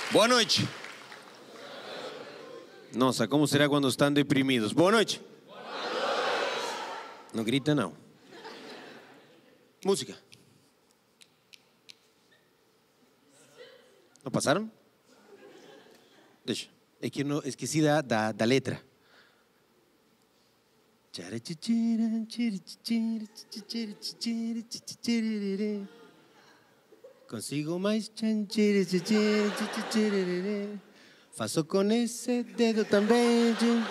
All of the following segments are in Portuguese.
Boa noite. Nossa, como será quando estão deprimidos? Boa noite. Não grita, não. Música. Não passaram? Deixa. É que eu não esqueci da letra. Consigo mais. Faço com esse dedo também.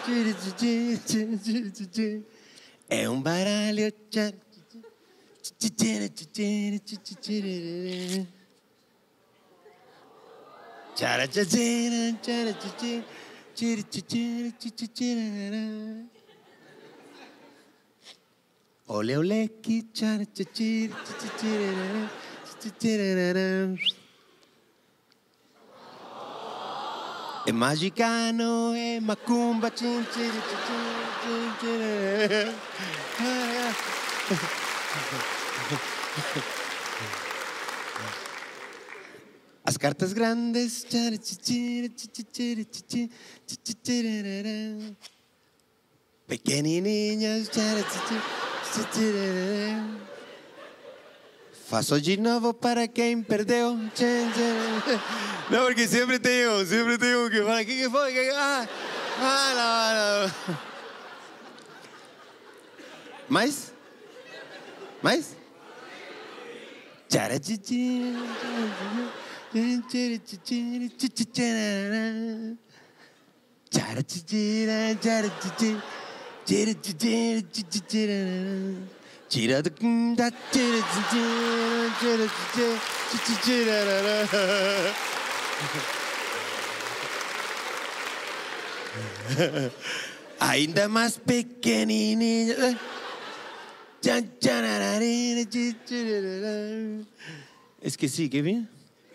É um baralho. Ole ole que é magicano, é macumba. As cartas grandes. Pequenininhas. Faço de novo para quem perdeu. Não, porque sempre tem um que fala, o que foi? Não. Mais? Ainda mais pequenininha. Esqueci, quer vir?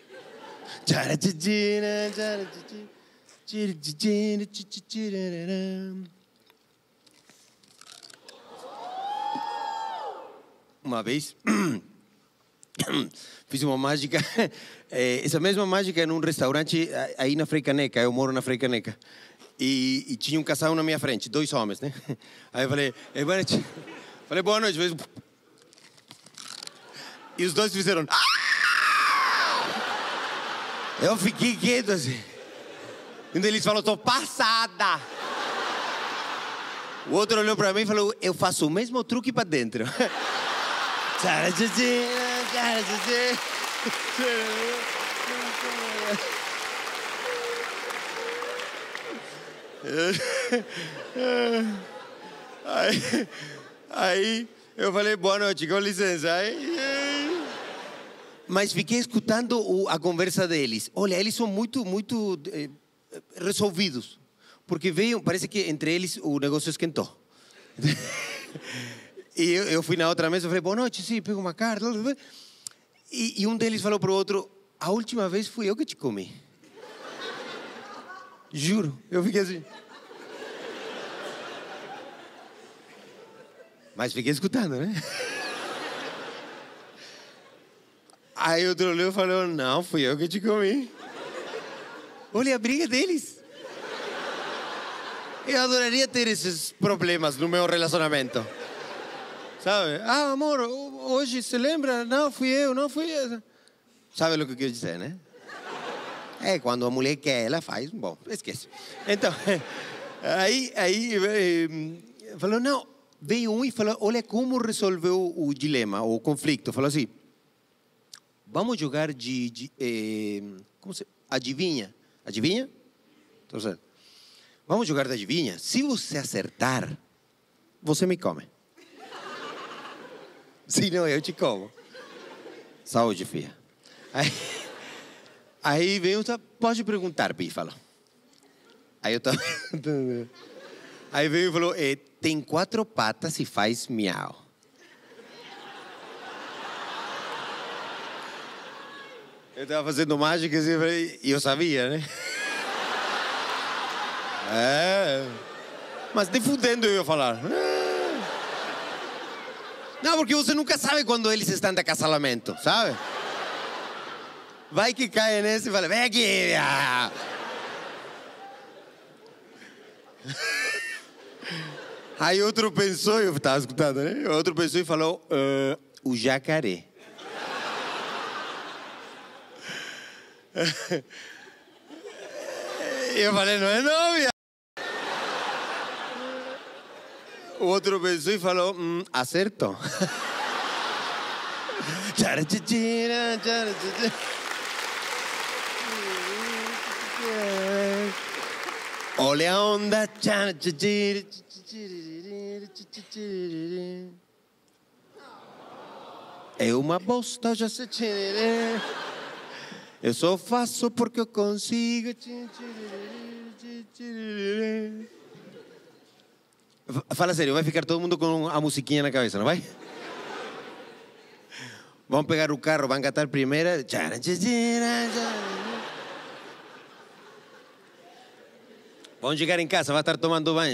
Uma vez fiz uma mágica, essa mesma mágica num restaurante aí na Frei Caneca. Eu moro na Frei Caneca. E tinha um casal na minha frente, 2 homens, né? Aí eu falei, boa noite. E os dois fizeram. Eu fiquei quieto assim. Um deles falou, tô passada. O outro olhou pra mim e falou, eu faço o mesmo truque pra dentro. Aí eu falei, boa noite, com licença. Mas fiquei escutando a conversa deles. Olha, eles são muito resolvidos. Porque parece que entre eles o negócio esquentou. E eu fui na outra mesa e falei, boa noite, sim, pego uma carta. E um deles falou pro outro, a última vez fui eu que te comi. Juro, eu fiquei assim. Mas fiquei escutando, né? Aí outro olhou e falou, não, fui eu que te comi. Olha a briga deles. Eu adoraria ter esses problemas no meu relacionamento. Sabe? Ah, amor, hoje se lembra? Não, fui eu. Sabe o que eu quero dizer, né? É, quando a mulher quer, ela faz. Bom, esquece. Então, aí falou, não, veio um e falou, olha como resolveu o dilema, o conflito. Falou assim, vamos jogar como se... Adivinha? Adivinha? Então, vamos jogar de adivinha? Se você acertar, você me come. Se não, eu te como. Saúde, filha. Aí veio, pode perguntar, Pífalo. Aí veio e falou, tem 4 patas e faz miau. Eu estava fazendo mágica e eu sabia, né? Mas de fudendo eu ia falar. Não, porque você nunca sabe quando eles estão de acasalamento, sabe? Vai que cai nesse e fala, vem aqui. Aí outro pensou, eu estava escutando, né? Outro pensou e falou, o jacaré. Eu falei, não é não, viado. O outro pensou e falou, acertou. Olha a onda. É uma bosta, já sei. Eu só faço porque eu consigo. Fala sério, vai ficar todo mundo com a musiquinha na cabeça, não vai? Vamos pegar o carro, van cantar primeira. Vamos chegar em casa, vai estar tomando banho.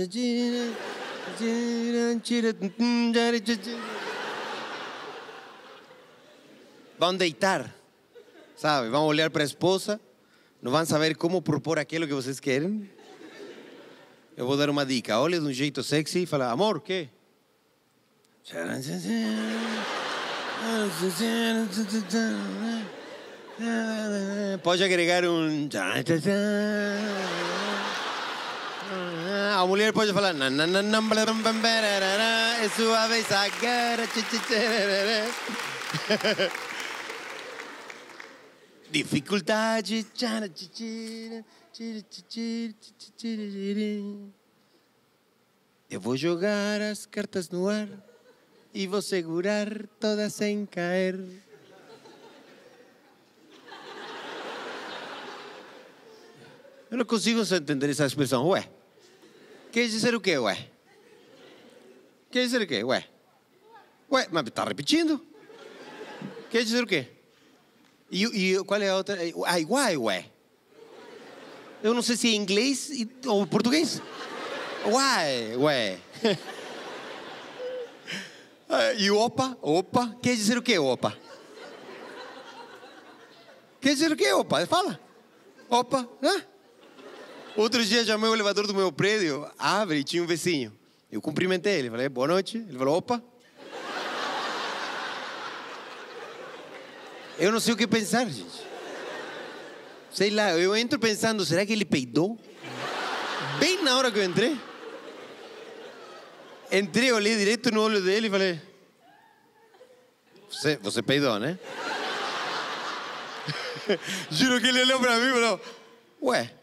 Vão deitar, sabe? Vão olhar para a esposa, não vão saber como propor aquilo que vocês querem. Eu vou dar uma dica. Olha de um jeito sexy e fala, amor, o quê? Pode agregar um... A mulher pode falar... É sua vez agora... Dificuldade... Eu vou jogar as cartas no ar e vou segurar todas sem cair. Eu não consigo entender essa expressão. Ué, quer dizer o quê, ué? Quer dizer o quê, ué? Ué, mas está repetindo? Quer dizer o quê? E qual é a outra? Uai, ué. Eu não sei se é inglês ou português. Uai, ué. E opa, opa. Quer dizer o quê, opa? Quer dizer o quê, opa? Fala. Opa, né? Outro dia chamei o elevador do meu prédio, abre e tinha um vizinho. Eu cumprimentei ele, falei, boa noite. Ele falou, opa. Eu não sei o que pensar, gente. Sei lá, eu entro pensando, será que ele peidou? Bem na hora que eu entrei. Entrei, olhei direto no olho dele e falei... Você peidou, né? Juro que ele olhou pra mim e falou... Ué?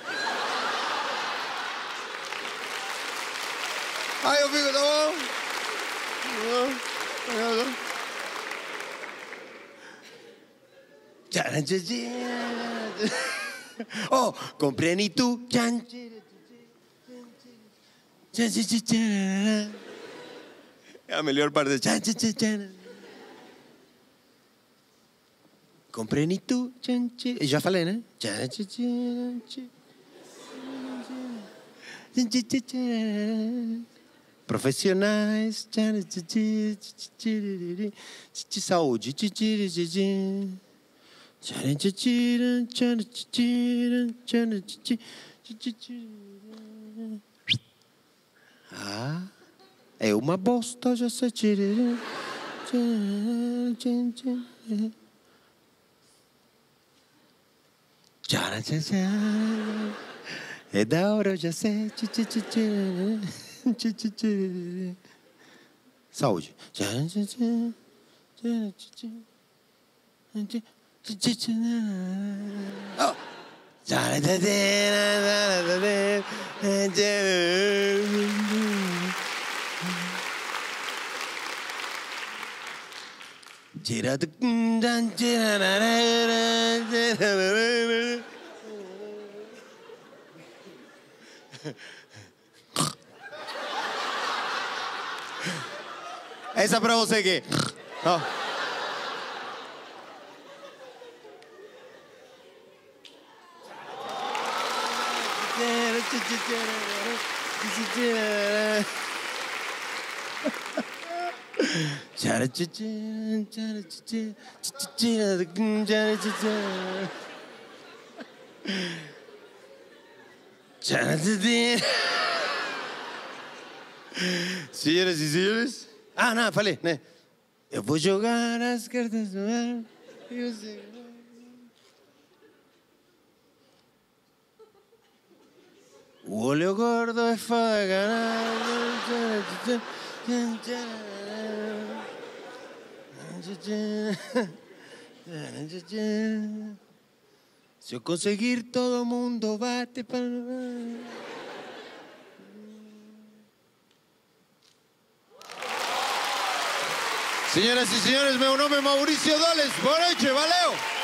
Aí eu fico, tá bom? Oh, compreende tu. É a melhor parte. Compreende tu. Já falei, né? Profissionais. Saúde. Ah, é uma bosta, já sei. É da hora, eu já sei. Saúde. Oh. Essa pra você aqui. Oh. Senhoras e senhores. Ah, não, falei, né? Eu vou jogar as cartas no ar. Eu sei. O olho gordo é foda. Se eu conseguir, todo mundo bate para... Senhoras e senhores, meu nome é Maurício Doles. Boa noite, valeu!